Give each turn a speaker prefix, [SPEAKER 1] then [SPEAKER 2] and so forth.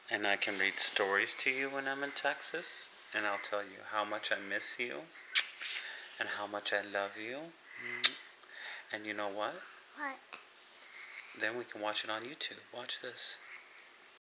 [SPEAKER 1] And I can read stories to you when I'm in Texas. And I'll tell you how much I miss you. And how much I love you. And you know what?
[SPEAKER 2] What?
[SPEAKER 1] Then we can watch it on YouTube. Watch this.